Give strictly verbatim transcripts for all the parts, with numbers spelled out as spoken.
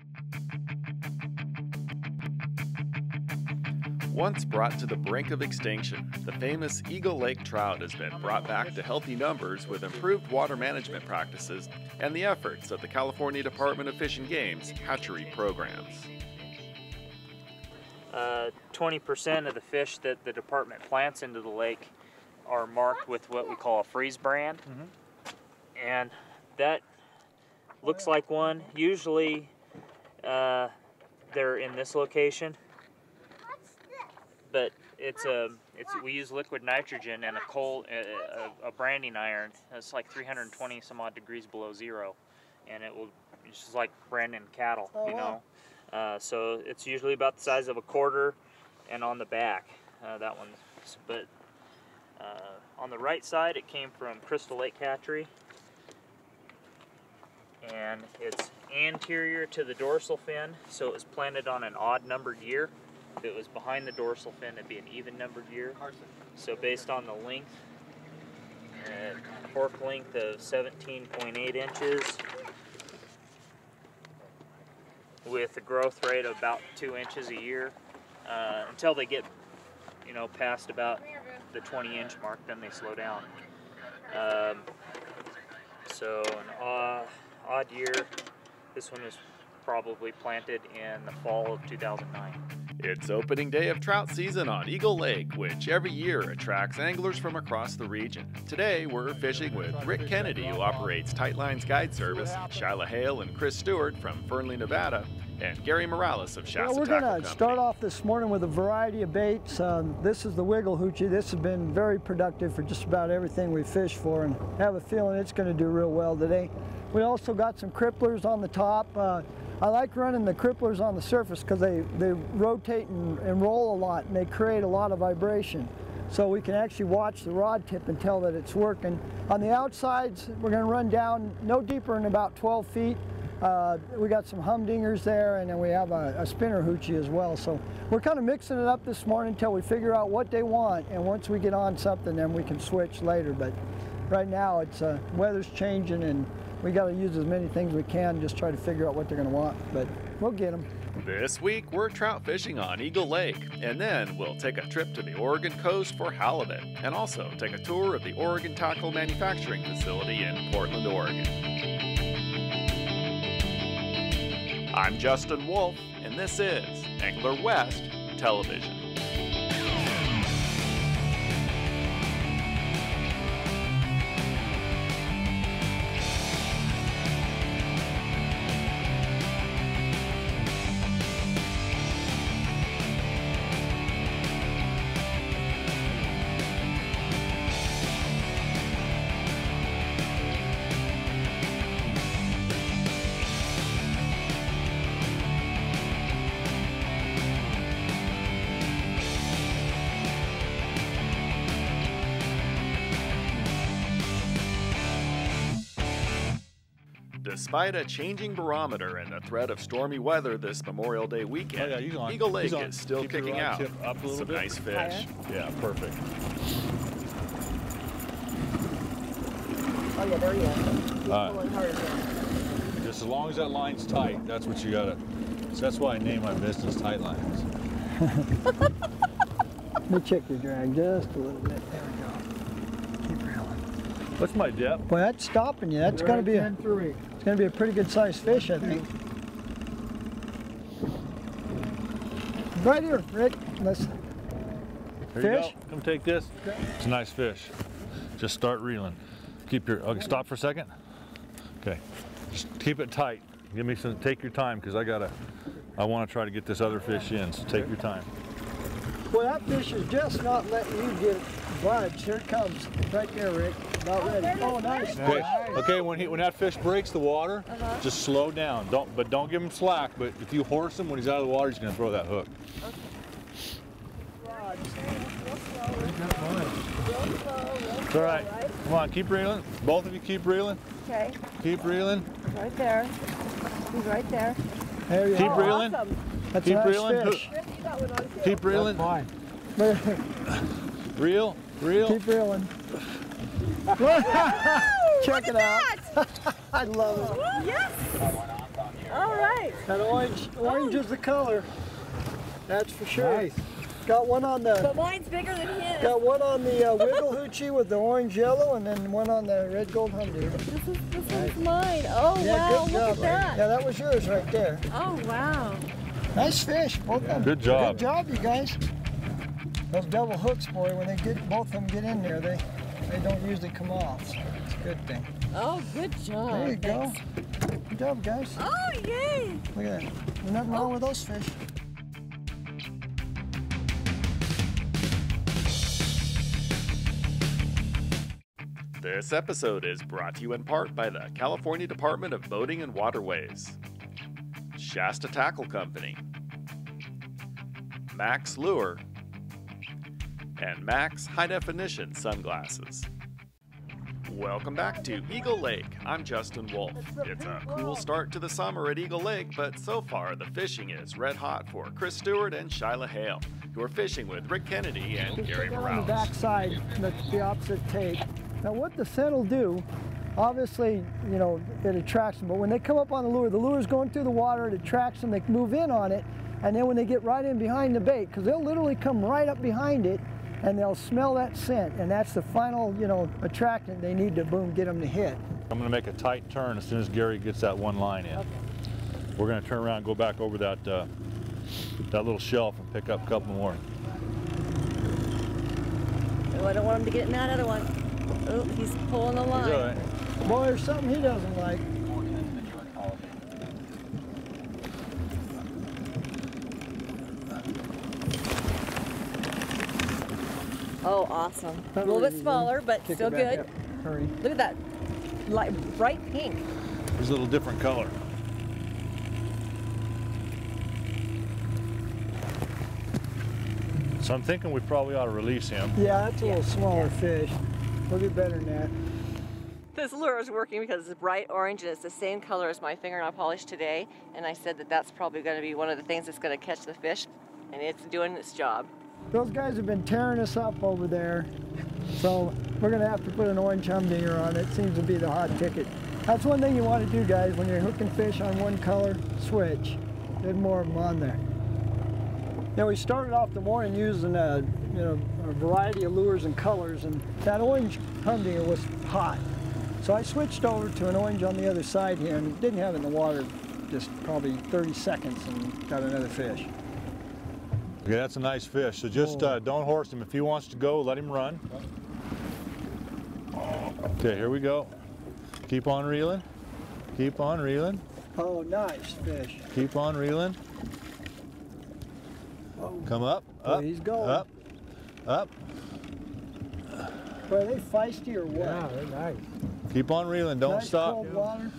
Once brought to the brink of extinction, the famous Eagle Lake trout has been brought back to healthy numbers with improved water management practices and the efforts of the California Department of Fish and Game's hatchery programs. Uh, twenty percent of the fish that the department plants into the lake are marked with what we call a freeze brand. Mm-hmm. And that looks like one. Usually uh, they're in this location. But it's a, it's we use liquid nitrogen and a coal, a, a branding iron. It's like three hundred twenty some odd degrees below zero, and it will, it's just like branding cattle, you know. Uh, so it's usually about the size of a quarter, and on the back, uh, that one. But uh, on the right side, it came from Crystal Lake Hatchery, and it's anterior to the dorsal fin, so it was planted on an odd numbered year. If it was behind the dorsal fin, it'd be an even numbered year. So based on the length, uh, fork length of seventeen point eight inches, with a growth rate of about two inches a year, uh, until they get, you know, past about the twenty inch mark, then they slow down. Um, so an odd, odd year. This one was probably planted in the fall of two thousand nine. It's opening day of trout season on Eagle Lake, which every year attracts anglers from across the region. Today, we're fishing with Rick Kennedy, who operates Tightlines Guide Service, Shyla Hale and Chris Stewart from Fernley, Nevada, and Gary Morales of Shasta Well, we're Tackle going to Company. start off this morning with a variety of baits. Um, this is the Wiggle Hoochie. This has been very productive for just about everything we fish for, and I have a feeling it's going to do real well today. We also got some cripplers on the top. Uh, I like running the cripplers on the surface because they, they rotate and, and roll a lot, and they create a lot of vibration. So we can actually watch the rod tip and tell that it's working. On the outsides, we're going to run down no deeper than about twelve feet. Uh, we got some humdingers there, and then we have a, a spinner hoochie as well. So we're kind of mixing it up this morning until we figure out what they want, and once we get on something, then we can switch later. But right now, it's uh, weather's changing, and we got to use as many things we can, just try to figure out what they're going to want, but we'll get them. This week, we're trout fishing on Eagle Lake, and then we'll take a trip to the Oregon coast for halibut, and also take a tour of the Oregon Tackle Manufacturing Facility in Portland, Oregon. I'm Justin Wolf, and this is Angler West Television. Despite a changing barometer and the threat of stormy weather this Memorial Day weekend, oh, yeah, Eagle Lake is still Keep kicking out up a some bit. nice fish. Yeah, perfect. Oh yeah, there he is. All right. Just as long as that line's tight, that's what you gotta. So that's why I named my business Tightlines. Let me check your drag just a little bit. There we go. Keep reeling. What's my depth? Well, that's stopping you. That's going to be a, it's going to be a pretty good sized fish, I think. Right here, Rick. Let's Here fish. You go. Come take this. Okay. It's a nice fish. Just start reeling. Keep your. Okay, stop for a second. Okay. Just keep it tight. Give me some. Take your time, because I gotta. I want to try to get this other fish in. So take your time. Well, that fish is just not letting you get budge. Here it comes. Right there, Rick. About ready. Oh, nice. Okay. Okay. When he when that fish breaks the water, uh-huh. just slow down. Don't but don't give him slack. But if you horse him when he's out of the water, he's gonna throw that hook. Okay. It's all right. Come on, keep reeling. Both of you keep reeling. Okay. Keep reeling. Right there. He's right there. There you keep go. reeling. Awesome. That's keep a nice reeling. Fish. Keep reeling. Fine. Reel. Reel. Keep reeling. Check it out. I love it. Yes. All right. That orange, orange Oh. is the color. That's for sure. Nice. Got one on the, But mine's bigger than his. got one on the uh, wiggle hoochie with the orange yellow, and then one on the red gold humdinger. This is this is mine. Oh Yeah, wow, good look job. at that. Yeah, that was yours right there. Oh wow. Nice fish, both of them. Good job. Good job, you guys. Those double hooks, boy, when they get both of them get in there, they they don't usually come off. So it's a good thing. Oh, good job. There you go. Thanks. Good job, guys. Oh yay. Look at that. There's nothing wrong with those fish. This episode is brought to you in part by the California Department of Boating and Waterways, Shasta Tackle Company, Max Lure, and Max High Definition Sunglasses. Welcome back to Eagle Lake. I'm Justin Wolf. It's a cool start to the summer at Eagle Lake, but so far the fishing is red hot for Chris Stewart and Shyla Hale, who are fishing with Rick Kennedy and Just Gary put that on the Morales. back side, that's the opposite take. Now what the scent will do, obviously, you know, it attracts them, but when they come up on the lure, the lure's going through the water, it attracts them, they move in on it, and then when they get right in behind the bait, because they'll literally come right up behind it, and they'll smell that scent, and that's the final, you know, attractant they need to, boom, get them to hit. I'm gonna make a tight turn as soon as Gary gets that one line in. Okay. We're gonna turn around and go back over that, uh, that little shelf and pick up a couple more. Oh, I don't want him to get in that other one. Oh, he's pulling the line. He's all right. Boy, there's something he doesn't like. Oh, awesome. A Not little really bit easy. smaller, but Kick it still back good. up. Hurry. Look at that, light, bright pink. He's a little different color. So I'm thinking we probably ought to release him. Yeah, that's a little smaller fish. We'll get better than that. This lure is working because it's bright orange and it's the same color as my fingernail polish today. And I said that that's probably going to be one of the things that's going to catch the fish, and it's doing its job. Those guys have been tearing us up over there, so we're going to have to put an orange humdinger on it. Seems to be the hot ticket. That's one thing you want to do, guys, when you're hooking fish on one color, switch. Get more of them on there. Now, we started off the morning using a, you know, a variety of lures and colors, and that orange humdinger was hot. So I switched over to an orange on the other side here, and didn't have it in the water just probably thirty seconds, and got another fish. Okay, that's a nice fish. So just uh, don't horse him. If he wants to go, let him run. Okay, here we go. Keep on reeling. Keep on reeling. Oh, nice fish. Keep on reeling. Oh, Come up, boy, up, he's going. up, up. Boy, are they feisty or what? Yeah, they're nice. Keep on reeling. Don't nice stop. cold water.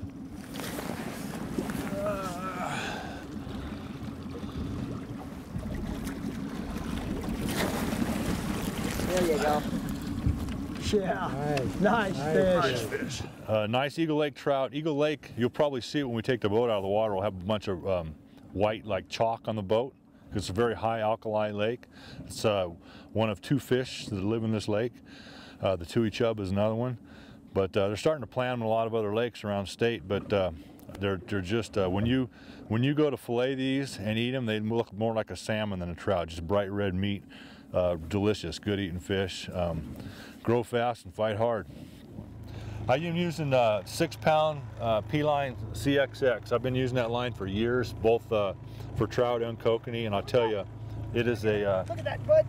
There you go. Yeah, Nice. nice, Nice fish. Fish. Uh, nice Eagle Lake trout. Eagle Lake, you'll probably see it when we take the boat out of the water. We'll have a bunch of um, white, like chalk on the boat. It's a very high alkali lake. It's uh, one of two fish that live in this lake. Uh, the tui chub is another one. But uh, they're starting to plant them in a lot of other lakes around state. But uh, they're, they're just, uh, when you when you go to fillet these and eat them, they look more like a salmon than a trout. Just bright red meat. Uh, delicious, good eating fish. Um, grow fast and fight hard. I've been using uh, six pound uh, P-line C X X. I've been using that line for years, both uh, for trout and kokanee, and I'll tell you, it is a... Uh, Look at that, bud.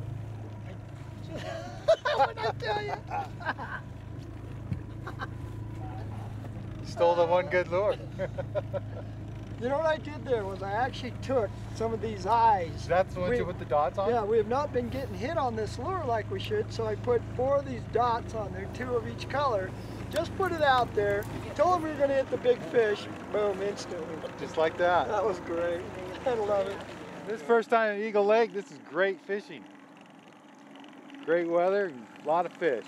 What did I tell you? Stole the one good lure. You know what I did there was I actually took some of these eyes. That's the ones We- you put the dots on? Yeah, we have not been getting hit on this lure like we should, so I put four of these dots on there, two of each color. Just put it out there. Told them we were going to hit the big fish. Boom, instantly. Just like that. That was great. I love it. This first time at Eagle Lake, this is great fishing. Great weather, a lot of fish.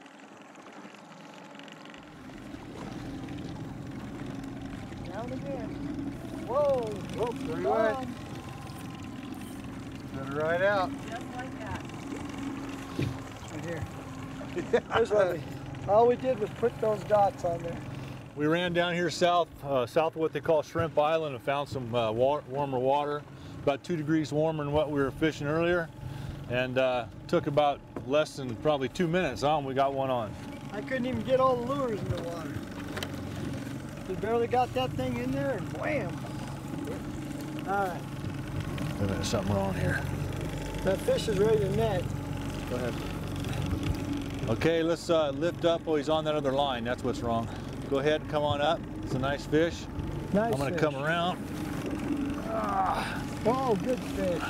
Down again. Whoa. Whoop, there he Gone. went. Set it right out. Just like that. Right here. There's lovely. All we did was put those dots on there. we ran down here south, uh, south of what they call Shrimp Island, and found some uh, wa warmer water, about two degrees warmer than what we were fishing earlier, and uh, took about less than probably two minutes on. We got one on. I couldn't even get all the lures in the water. We barely got that thing in there, and wham! All right. Wait a minute, something wrong here. That fish is ready to net. Go ahead. Okay, let's uh, lift up. Oh, he's on that other line. That's what's wrong. Go ahead and come on up. It's a nice fish. Nice I'm going to fish. come around. Ah. Oh, good fish.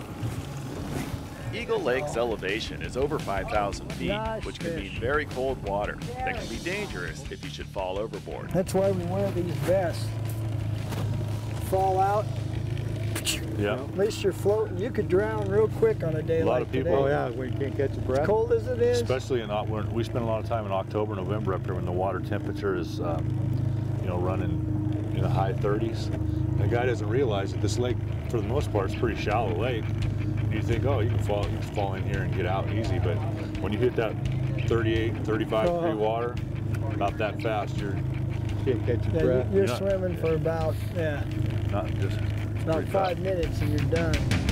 Eagle Lake's elevation is over five thousand feet, Nice which can fish. mean very cold water that can be dangerous if you should fall overboard. That's why we wear these vests. Fall out, Yeah. at least you're floating. You could drown real quick on a day A lot like of people- today. Oh yeah, when you can't catch your breath. As cold as it is. Especially in when we spend a lot of time in October, November up here when the water temperature is, um, you know, running in the high thirties. And the guy doesn't realize that this lake, for the most part, is a pretty shallow lake. And you think, oh, you can fall, you can fall in here and get out easy, but when you hit that thirty-eight, thirty-five Uh-huh. degree water, not that fast, you're Can't catch your Yeah, breath. you- you're You're not- swimming for about, yeah, not just about pretty five minutes and you're done.